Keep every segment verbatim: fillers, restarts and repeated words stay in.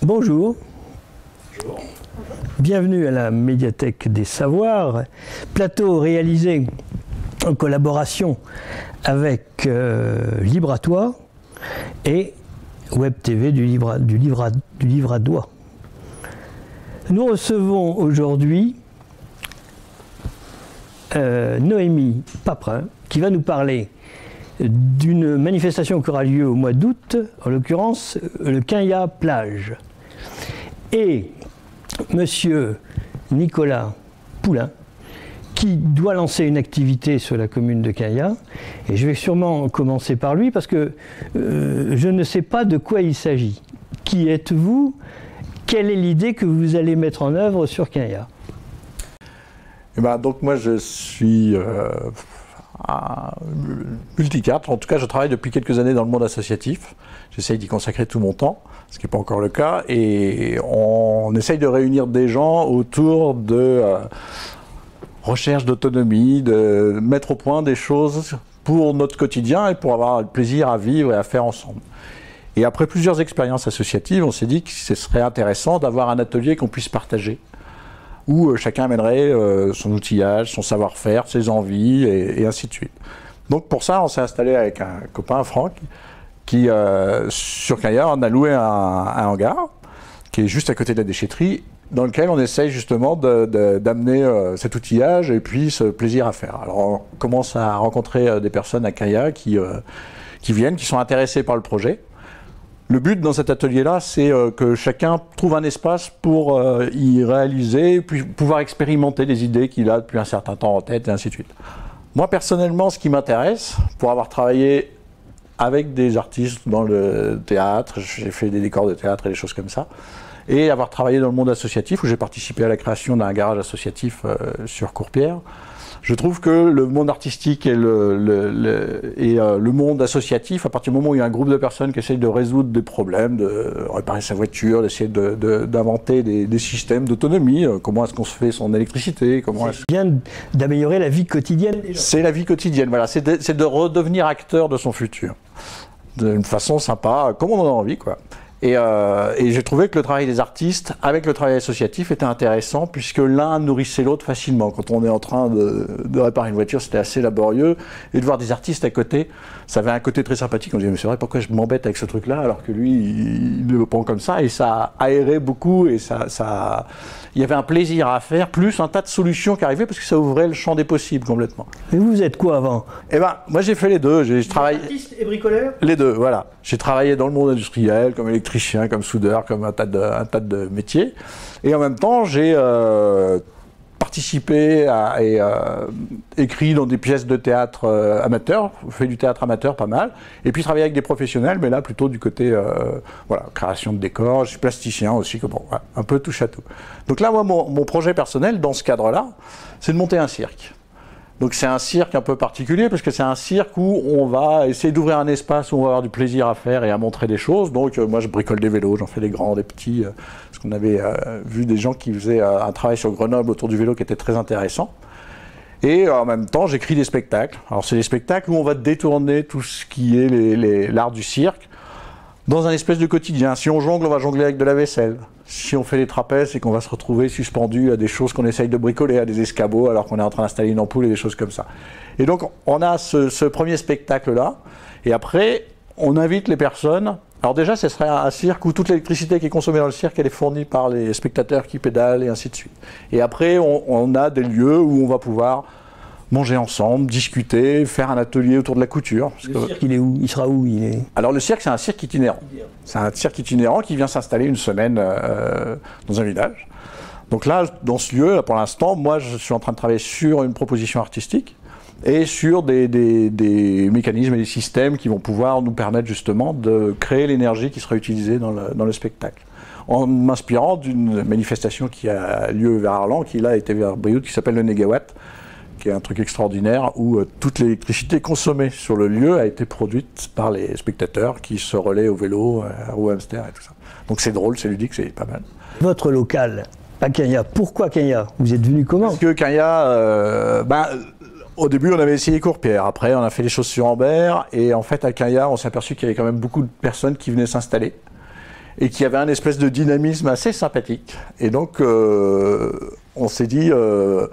Bonjour. Bonjour. Bienvenue à la médiathèque des savoirs, plateau réalisé en collaboration avec euh, Libre à toi et Web T V du livre, du livre, à, du livre à doigt. Nous recevons aujourd'hui euh, Noémie Paprin qui va nous parler d'une manifestation qui aura lieu au mois d'août, en l'occurrence le Quinya Plage. Et monsieur Nicolas Poulain, qui doit lancer une activité sur la commune de Quinya. Et je vais sûrement commencer par lui parce que euh, je ne sais pas de quoi il s'agit. Qui êtes-vous? Quelle est l'idée que vous allez mettre en œuvre sur Quinya? Eh ben, donc moi je suis euh, un multicarte, en tout cas je travaille depuis quelques années dans le monde associatif. J'essaye d'y consacrer tout mon temps, ce qui n'est pas encore le cas, et on essaye de réunir des gens autour de euh, recherche d'autonomie, de mettre au point des choses pour notre quotidien et pour avoir le plaisir à vivre et à faire ensemble. Et après plusieurs expériences associatives, on s'est dit que ce serait intéressant d'avoir un atelier qu'on puisse partager, où euh, chacun amènerait euh, son outillage, son savoir-faire, ses envies, et, et ainsi de suite. Donc pour ça, on s'est installé avec un copain, Franck, qui, euh, sur Quinya, on a loué un, un hangar, qui est juste à côté de la déchetterie, dans lequel on essaye justement d'amener euh, cet outillage et puis ce plaisir à faire. Alors on commence à rencontrer euh, des personnes à Quinya qui, euh, qui viennent, qui sont intéressées par le projet. Le but dans cet atelier-là, c'est euh, que chacun trouve un espace pour euh, y réaliser, puis pouvoir expérimenter les idées qu'il a depuis un certain temps en tête, et ainsi de suite. Moi, personnellement, ce qui m'intéresse, pour avoir travaillé avec des artistes dans le théâtre, j'ai fait des décors de théâtre et des choses comme ça, et avoir travaillé dans le monde associatif, où j'ai participé à la création d'un garage associatif euh, sur Courpierre. Je trouve que le monde artistique et, le, le, le, et euh, le monde associatif, à partir du moment où il y a un groupe de personnes qui essayent de résoudre des problèmes, de réparer sa voiture, d'essayer d'inventer de, de, des, des systèmes d'autonomie, euh, comment est-ce qu'on se fait son électricité, comment c'est bien d'améliorer la vie quotidienne des gens. C'est la vie quotidienne, voilà, c'est de, de redevenir acteur de son futur, d'une façon sympa, comme on en a envie, quoi. Et, euh, et j'ai trouvé que le travail des artistes avec le travail associatif était intéressant puisque l'un nourrissait l'autre facilement. Quand on est en train de, de réparer une voiture, c'était assez laborieux. Et de voir des artistes à côté, ça avait un côté très sympathique. On se disait, mais c'est vrai, pourquoi je m'embête avec ce truc-là alors que lui, il, il le prend comme ça. Et ça aérait beaucoup et ça, ça, il y avait un plaisir à faire, plus un tas de solutions qui arrivaient parce que ça ouvrait le champ des possibles complètement. Mais vous êtes quoi avant? Eh ben, moi j'ai fait les deux. J'ai travaillé. Artiste et bricoleur? Les deux, voilà. J'ai travaillé dans le monde industriel, comme électricien, comme soudeur, comme un tas de, un tas de métiers. Et en même temps, j'ai euh, participé à, et euh, écrit dans des pièces de théâtre euh, amateur, fait du théâtre amateur pas mal, et puis travaillé avec des professionnels, mais là plutôt du côté euh, voilà, création de décors. Je suis plasticien aussi, que bon, voilà, un peu touche à tout. Donc là, moi, mon, mon projet personnel, dans ce cadre-là, c'est de monter un cirque. Donc c'est un cirque un peu particulier parce que c'est un cirque où on va essayer d'ouvrir un espace où on va avoir du plaisir à faire et à montrer des choses. Donc euh, moi je bricole des vélos, j'en fais des grands, des petits, euh, parce qu'on avait euh, vu des gens qui faisaient euh, un travail sur Grenoble autour du vélo qui était très intéressant. Et euh, en même temps j'écris des spectacles. Alors c'est des spectacles où on va détourner tout ce qui est l'art du cirque dans un espèce de quotidien. Si on jongle, on va jongler avec de la vaisselle. Si on fait des trapèzes, c'est qu'on va se retrouver suspendu à des choses qu'on essaye de bricoler, à des escabeaux, alors qu'on est en train d'installer une ampoule et des choses comme ça. Et donc, on a ce, ce premier spectacle-là, et après, on invite les personnes. Alors déjà, ce serait un cirque où toute l'électricité qui est consommée dans le cirque, elle est fournie par les spectateurs qui pédalent, et ainsi de suite. Et après, on, on a des lieux où on va pouvoir manger ensemble, discuter, faire un atelier autour de la couture. Le que... cirque, il est où? Il sera où il est... Alors le cirque, c'est un cirque itinérant. C'est un cirque itinérant qui vient s'installer une semaine euh, dans un village. Donc là, dans ce lieu, là, pour l'instant, moi, je suis en train de travailler sur une proposition artistique et sur des, des, des mécanismes et des systèmes qui vont pouvoir nous permettre justement de créer l'énergie qui sera utilisée dans le, dans le spectacle. En m'inspirant d'une manifestation qui a lieu vers Arlan, qui là a été vers Brioude, qui s'appelle le Négawatt, qui est un truc extraordinaire où euh, toute l'électricité consommée sur le lieu a été produite par les spectateurs qui se relaient au vélo, euh, au hamster et tout ça. Donc c'est drôle, c'est ludique, c'est pas mal. Votre local à Quinya, pourquoi Quinya? Vous êtes venu comment? Parce que Quinya, euh, ben, au début on avait essayé Courpierre, après on a fait les choses sur Ambert, et en fait à Quinya on s'est aperçu qu'il y avait quand même beaucoup de personnes qui venaient s'installer. et qui avait un espèce de dynamisme assez sympathique. Et donc, euh, on s'est dit, euh,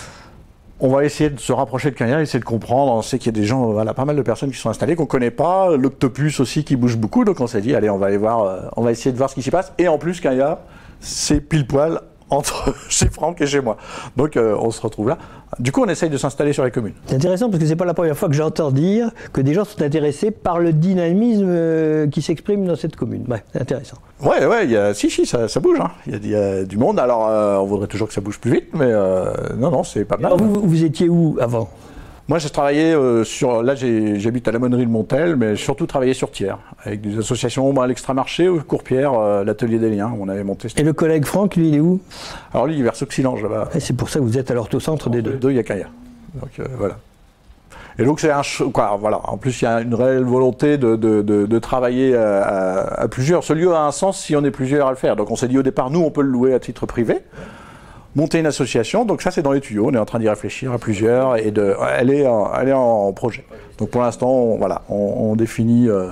on va essayer de se rapprocher de Quenya, essayer de comprendre. On sait qu'il y a des gens, voilà, pas mal de personnes qui sont installées, qu'on ne connaît pas, l'Octopus aussi qui bouge beaucoup, donc on s'est dit, allez, on va aller voir, euh, on va essayer de voir ce qui s'y passe. Et en plus, Quenya, c'est pile poil entre chez Franck et chez moi. Donc euh, on se retrouve là. Du coup, on essaye de s'installer sur les communes. C'est intéressant parce que c'est pas la première fois que j'entends dire que des gens sont intéressés par le dynamisme euh, qui s'exprime dans cette commune. Ouais, c'est intéressant. Ouais, ouais, il y a, si, si, ça, ça bouge. Hein. Il, y a, il y a du monde. Alors, euh, on voudrait toujours que ça bouge plus vite, mais euh, non, non, c'est pas mal. Alors, vous, vous étiez où avant? Moi, j'ai travaillé euh, sur. Là, j'habite à la Monnerie de Montel, mais j'ai surtout travaillé sur Thiers, avec des associations, bah, l'Extramarché, au Courpierre, euh, l'Atelier des Liens, où on avait monté. Et le collègue Franck, lui, il est où? Alors, lui, il est vers Sauxillange, là-bas. Et c'est pour ça que vous êtes à l'orthocentre des deux. Deux, il y a Quenya. Donc, euh, voilà. Et donc, c'est un. Quoi, voilà. En plus, il y a une réelle volonté de, de, de, de travailler à, à, à plusieurs. Ce lieu a un sens si on est plusieurs à le faire. Donc, on s'est dit au départ, nous, on peut le louer à titre privé. Monter une association, donc ça c'est dans les tuyaux, on est en train d'y réfléchir à plusieurs, et de, elle, est en, elle est en projet. Donc pour l'instant, on, voilà, on, on définit euh,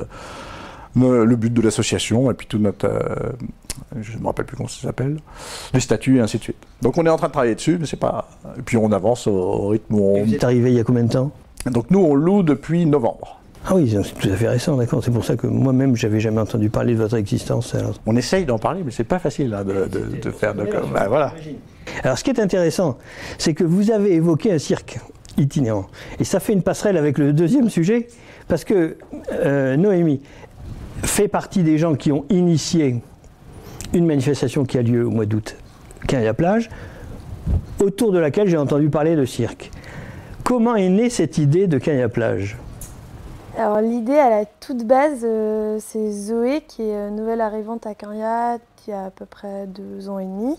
le, le but de l'association, et puis tout notre, euh, je ne me rappelle plus comment ça s'appelle, les statuts et ainsi de suite. Donc on est en train de travailler dessus, mais c'est pas, et puis on avance au, au rythme où on... Vous êtes arrivé il y a combien de temps? Donc nous on loue depuis novembre. Ah oui, c'est tout à fait récent, d'accord. C'est pour ça que moi-même, j'avais jamais entendu parler de votre existence. Alors. On essaye d'en parler, mais c'est pas facile hein, de, de, de faire de... Ben, voilà. Alors ce qui est intéressant, c'est que vous avez évoqué un cirque itinérant. Et ça fait une passerelle avec le deuxième sujet, parce que euh, Noémie fait partie des gens qui ont initié une manifestation qui a lieu au mois d'août, Quenya-Plage, autour de laquelle j'ai entendu parler de cirque. Comment est née cette idée de Quenya-Plage? Alors l'idée à la toute base, euh, c'est Zoé qui est euh, nouvelle arrivante à Quenya il y a à peu près deux ans et demi,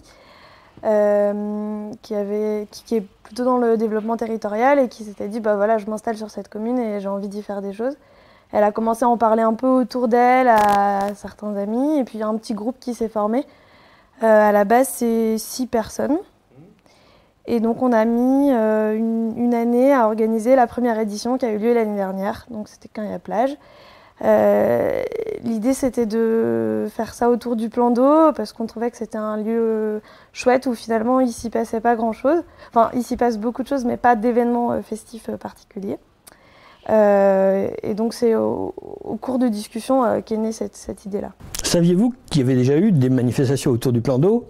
euh, qui, avait, qui, qui est plutôt dans le développement territorial et qui s'était dit bah voilà, je m'installe sur cette commune et j'ai envie d'y faire des choses. Elle a commencé à en parler un peu autour d'elle à certains amis et puis il y a un petit groupe qui s'est formé. Euh, à la base c'est six personnes. Et donc on a mis euh, une, une année à organiser la première édition qui a eu lieu l'année dernière, donc c'était Quenya-Plage. Euh, L'idée c'était de faire ça autour du plan d'eau parce qu'on trouvait que c'était un lieu chouette où finalement il s'y passait pas grand chose. Enfin il s'y passe beaucoup de choses mais pas d'événements euh, festifs euh, particuliers. Euh, et donc c'est au, au cours de discussion euh, qu'est née cette, cette idée-là. Saviez-vous qu'il y avait déjà eu des manifestations autour du plan d'eau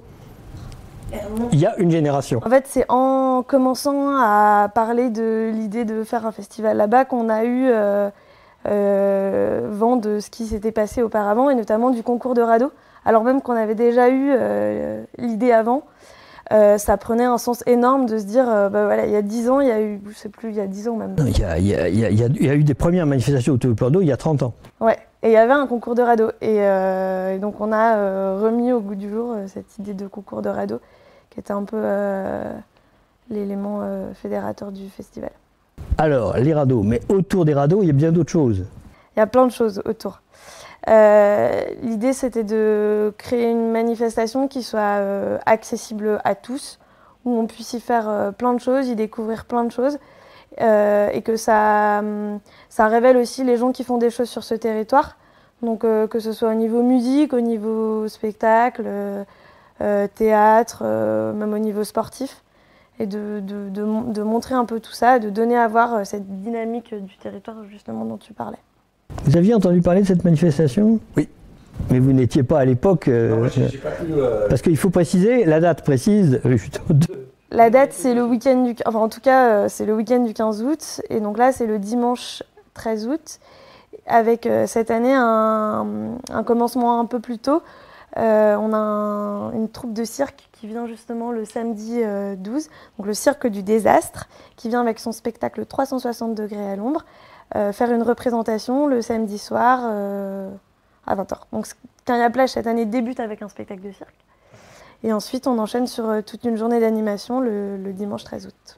il y a une génération? En fait, c'est en commençant à parler de l'idée de faire un festival là-bas qu'on a eu euh, euh, vent de ce qui s'était passé auparavant, et notamment du concours de radeau. Alors même qu'on avait déjà eu euh, l'idée avant, euh, ça prenait un sens énorme de se dire, euh, bah voilà, il y a dix ans, il y a eu, je sais plus, il y a dix ans même. Il y a, il y a, il y a, il y a eu des premières manifestations autour du plan d'eau il y a trente ans. Ouais, et il y avait un concours de radeau. Et, euh, et donc on a euh, remis au goût du jour euh, cette idée de concours de radeau, qui était un peu euh, l'élément euh, fédérateur du festival. Alors, les radeaux, mais autour des radeaux, il y a bien d'autres choses. Il y a plein de choses autour. Euh, L'idée, c'était de créer une manifestation qui soit euh, accessible à tous, où on puisse y faire euh, plein de choses, y découvrir plein de choses, euh, et que ça, ça révèle aussi les gens qui font des choses sur ce territoire. Donc, euh, que ce soit au niveau musique, au niveau spectacle, euh, Euh, théâtre, euh, même au niveau sportif, et de, de, de, de montrer un peu tout ça, de donner à voir euh, cette dynamique du territoire justement dont tu parlais. Vous aviez entendu parler de cette manifestation? Oui. Mais vous n'étiez pas à l'époque, euh, non, j'ai, j'ai pas pu, euh... parce qu'il faut préciser la date précise. De... La date c'est le week-end du, enfin en tout cas euh, c'est le week-end du quinze août, et donc là c'est le dimanche treize août, avec euh, cette année un, un commencement un peu plus tôt. Euh, on a un, une troupe de cirque qui vient justement le samedi euh, douze, donc le cirque du désastre, qui vient avec son spectacle trois cent soixante degrés à l'ombre, euh, faire une représentation le samedi soir euh, à vingt heures. Donc Quenya-Plage cette année débute avec un spectacle de cirque. Et ensuite on enchaîne sur euh, toute une journée d'animation le, le dimanche treize août.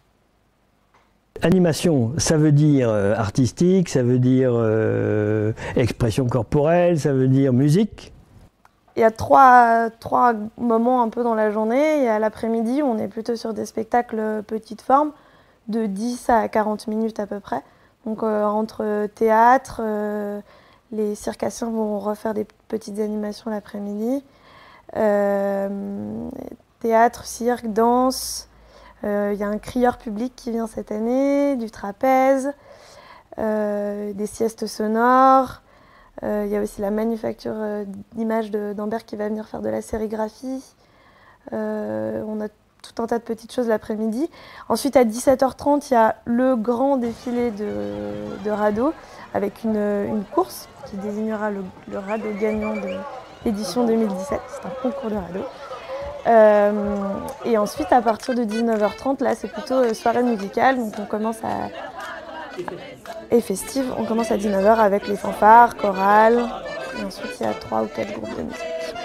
Animation, ça veut dire euh, artistique, ça veut dire euh, expression corporelle, ça veut dire musique. Il y a trois, trois moments un peu dans la journée. Il y a l'après-midi où on est plutôt sur des spectacles petite forme, de dix à quarante minutes à peu près. Donc euh, entre théâtre, euh, les circassiens vont refaire des petites animations l'après-midi. Euh, théâtre, cirque, danse. Il euh, y a un crieur public qui vient cette année, du trapèze, euh, des siestes sonores. Il euh, y a aussi la manufacture euh, d'images d'Ambert qui va venir faire de la sérigraphie. Euh, on a tout un tas de petites choses l'après-midi. Ensuite, à dix-sept heures trente, il y a le grand défilé de, de radeaux avec une, une course qui désignera le, le radeau gagnant de l'édition deux mille dix-sept. C'est un concours de radeaux. Euh, et ensuite, à partir de dix-neuf heures trente, là, c'est plutôt soirée musicale. Donc, on commence à... Et festive. On commence à dix-neuf heures avec les fanfares, chorales. Et ensuite, il y a trois ou quatre groupes de musique.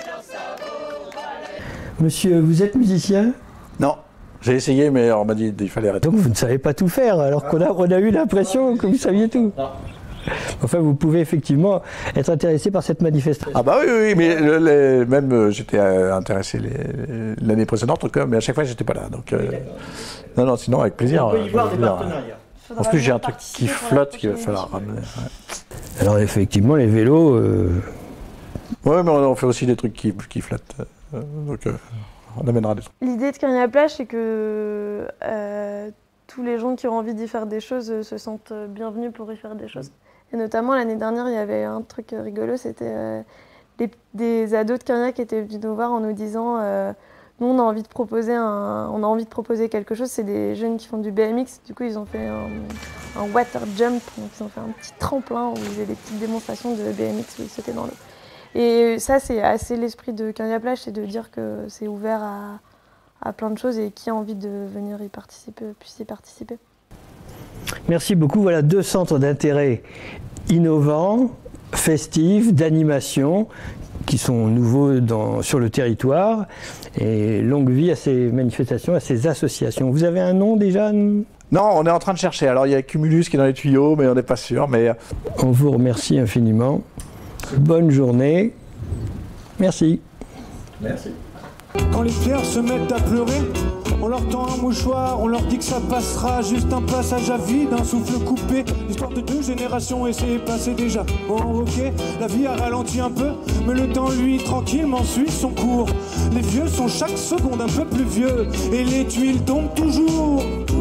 Monsieur, vous êtes musicien? Non, j'ai essayé, mais on m'a dit qu'il fallait arrêter. Donc vous ne savez pas tout faire, alors qu'on a, on a eu l'impression que vous saviez tout. Non. Enfin, vous pouvez effectivement être intéressé par cette manifestation. Ah bah oui, oui, mais le, les, même euh, j'étais euh, intéressé l'année précédente, en tout cas, mais à chaque fois, j'étais pas là. Donc, euh, non, non, sinon, avec plaisir. On peut y voir des dire, partenariats. En plus, j'ai un truc qui flotte qu'il va falloir ramener. Ouais. Alors, effectivement, les vélos... Euh... Oui, mais on, on fait aussi des trucs qui, qui flottent. Euh, donc, euh, on amènera des trucs. L'idée de Carignan-Plage, c'est que euh, tous les gens qui ont envie d'y faire des choses se sentent bienvenus pour y faire des choses. Et notamment, l'année dernière, il y avait un truc rigolo, c'était euh, des, des ados de Carignan qui étaient venus nous voir en nous disant euh, nous, on a envie de proposer, un, on a envie de proposer quelque chose. C'est des jeunes qui font du B M X. Du coup, ils ont fait un, un water jump. Donc, ils ont fait un petit tremplin où ils faisaient des petites démonstrations de B M X où ils sautaient dans l'eau. Et ça, c'est assez l'esprit de Carignan-Plage, c'est de dire que c'est ouvert à, à plein de choses et qui a envie de venir y participer, puisse y participer. Merci beaucoup. Voilà deux centres d'intérêt innovants, festifs, d'animation, qui sont nouveaux dans, sur le territoire. Et longue vie à ces manifestations, à ces associations. Vous avez un nom déjà ? Non, on est en train de chercher. Alors il y a Cumulus qui est dans les tuyaux, mais on n'est pas sûr. Mais... On vous remercie infiniment. Bonne journée. Merci. Merci. Quand les pierres se mettent à pleurer, on leur tend un mouchoir, on leur dit que ça passera, juste un passage à vide, un souffle coupé. L'histoire de deux générations et c'est passé déjà. Bon ok, la vie a ralenti un peu, mais le temps lui tranquillement suit son cours. Les vieux sont chaque seconde un peu plus vieux, et les tuiles tombent toujours.